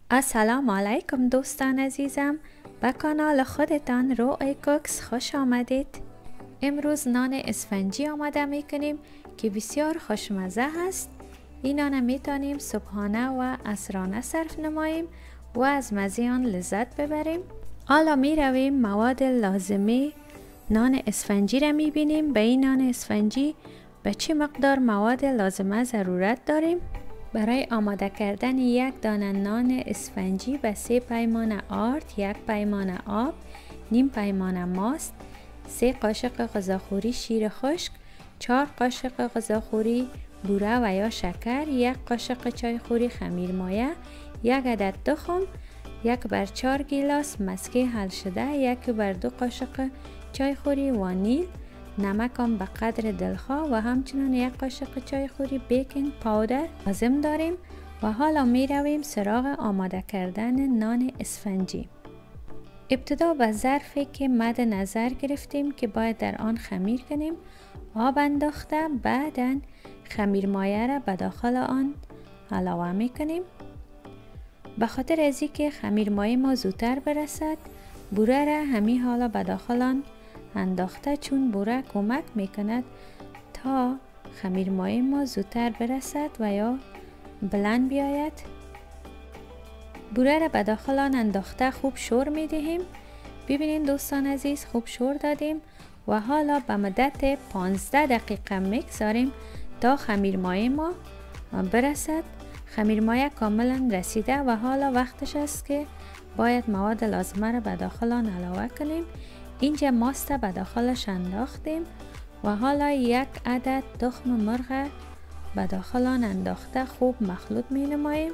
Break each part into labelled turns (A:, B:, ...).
A: السلام علیکم دوستان عزیزم، به کانال خودتان روی کوکس خوش آمدید. امروز نان اسفنجی آماده میکنیم که بسیار خوشمزه هست. این نان میتونیم صبحانه و عصرانه صرف نماییم و از مزه آن لذت ببریم. حالا می رویم مواد لازمه نان اسفنجی را میبینیم. به این نان اسفنجی به چه مقدار مواد لازمه ضرورت داریم؟ برای آماده کردن یک دانه نان اسفنجی به 3 پیمانه آرد، 1 پیمانه آب، نیم پیمانه ماست، 3 قاشق غذاخوری شیر خشک، 4 قاشق غذاخوری بوره و یا شکر، 1 قاشق چایخوری خمیر مایه، 1 عدد تخم، 1/4 گیلاس مسکی حل شده، 1/2 قاشق چایخوری وانیل، نمک هم به قدر دلخواه و همچنین 1 قاشق چایخوری بیکینگ پاودر لازم داریم. و حالا می رویم سراغ آماده کردن نان اسفنجی. ابتدا به ظرفی که مد نظر گرفتیم که باید در آن خمیر کنیم آب انداخته، بعداً خمیر مایه را به داخل آن علاوه می کنیم. به خاطر از اینکه خمیر مایه ما زودتر برسد، بوره را همین حالا به داخل آن انداخته، چون بوره کمک میکند تا خمیر مایه ما زودتر برسد و یا بلند بیاید. بوره را به داخل آن انداخته خوب شور میدهیم. ببینید دوستان عزیز، خوب شور دادیم و حالا به مدت 15 دقیقه میگذاریم تا خمیر مایه ما برسد. خمیر مایه کاملا رسیده و حالا وقتش است که باید مواد لازمه را به داخل آن علاوه کنیم. اینجا ماست به داخلش انداختیم و حالا 1 عدد تخم مرغ به داخل آن انداخته خوب مخلوط می نماییم.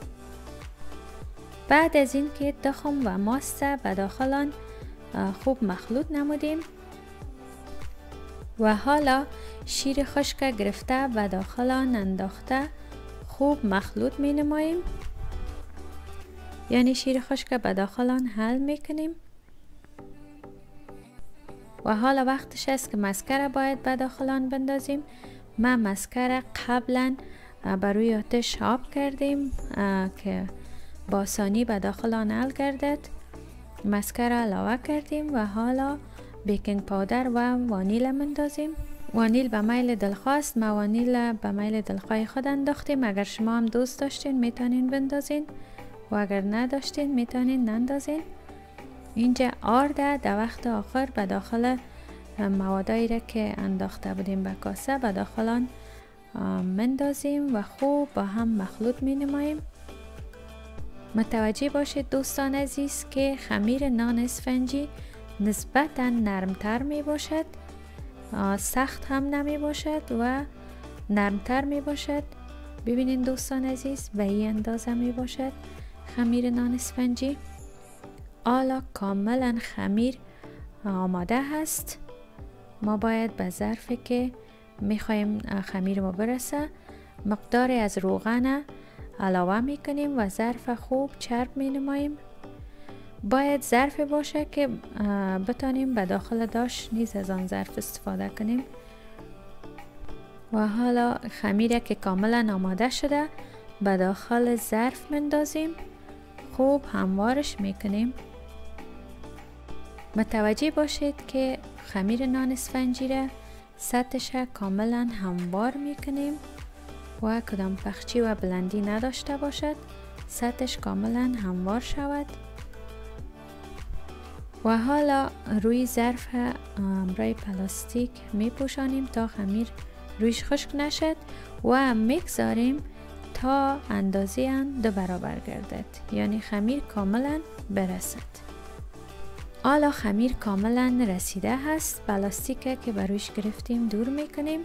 A: بعد از این که تخم و ماست به داخل آن خوب مخلوط نمودیم و حالا شیر خشک گرفته به داخل آن انداخته خوب مخلوط می نماییم. یعنی شیر خشک به داخل آن حل می کنیم. و حالا وقتش است که مسکه را باید به داخل آن بندازیم. ما مسکه را قبلا بر روی آتش آب کردیم که با آسانی به داخل آن حل گردد. مسکه را علاوه کردیم و حالا بیکینگ پاودر و وانیل اندازیم. وانیل به میل دلخواه است. ما وانیل به میل دلخواه خود انداختیم. اگر شما هم دوست داشتین میتونین بندازین و اگر نداشتین میتونین نندازین. اینجا آرده در وقت آخر به داخل موادایی را که انداخته بودیم به کاسه به داخل آن مندازیم و خوب با هم مخلوط می نماییم. متوجه باشید دوستان عزیز که خمیر نان اسفنجی نسبتا نرمتر می باشد، سخت هم نمی باشد و نرمتر می باشد. ببینید دوستان عزیز، به این اندازه می باشد خمیر نان اسفنجی. حالا کاملا خمیر آماده هست. ما باید به ظرفی که میخوایم خمیر ما برسه مقداری از روغن علاوه میکنیم و ظرف خوب چرب مینماییم. باید ظرف باشه که بتانیم به داخل داش نیز از آن ظرف استفاده کنیم. و حالا خمیر که کاملا آماده شده به داخل ظرف مندازیم، خوب هموارش میکنیم. متوجه باشید که خمیر نان اسفنجی را سطحش کاملا هموار میکنیم و کدام پخچی و بلندی نداشته باشد، سطحش کاملا هموار شود. و حالا روی ظرف امرای پلاستیک میپوشانیم تا خمیر رویش خشک نشد و میگذاریم تا اندازه آن 2 برابر گردد، یعنی خمیر کاملا برسد. حالا خمیر کاملا رسیده هست. پلاستیک که بر رویش گرفتیم دور میکنیم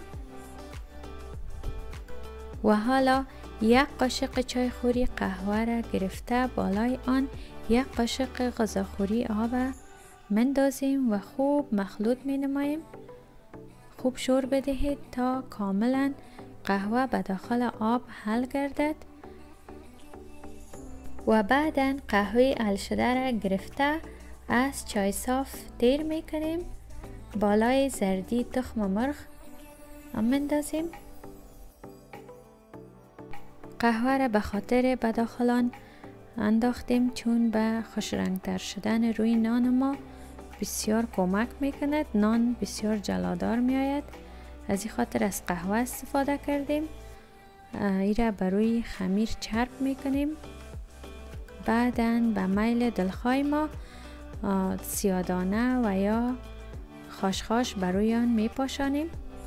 A: و حالا 1 قاشق چایخوری قهوه را گرفته بالای آن 1 قاشق غذاخوری آب مندازیم و خوب مخلوط می نماییم. خوب شور بدهید تا کاملا قهوه به داخل آب حل گردد و بعدا قهوه حل شده را گرفته از چای صاف تیر میکنیم. بالای زردی تخم مرغ مندازیم. قهوه را به خاطر به داخل آن انداختیم چون به خوش رنگ تر شدن روی نان ما بسیار کمک میکند. نان بسیار جلادار می آید. از این خاطر از قهوه استفاده کردیم. ایره بر روی خمیر چرب میکنیم. بعداً به میل دلخواه ما سیادانه و یا خاشخاش بر روی آن میپاشانیم.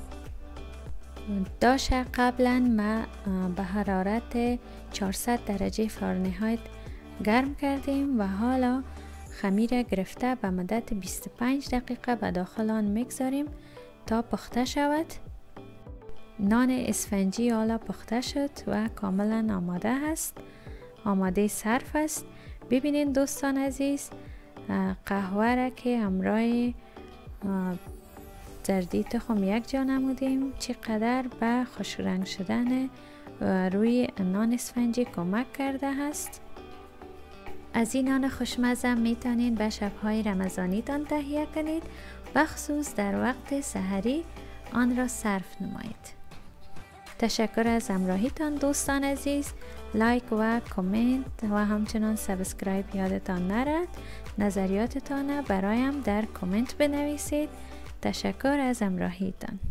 A: داش قبلا ما به حرارت 400 درجه فارنهایت گرم کردیم و حالا خمیر گرفته به مدت 25 دقیقه به داخل آن میگذاریم تا پخته شود. نان اسفنجی حالا پخته شد و کاملا آماده است، آماده صرف است. ببینید دوستان عزیز، قهوه را که همراه زردی تخم یک جا نمودیم چقدر به خوش رنگ شدن روی نان اسفنجی کمک کرده است. از این نان خوشمزه میتونید به شبهای رمضانی تان تهیه کنید، بخصوص در وقت سحری آن را صرف نمایید. تشکر از همراهیتان دوستان عزیز. لایک و کامنت و همچنان سابسکرایب یادتان نرد. نظریاتتان برایم در کامنت بنویسید. تشکر از همراهیتان.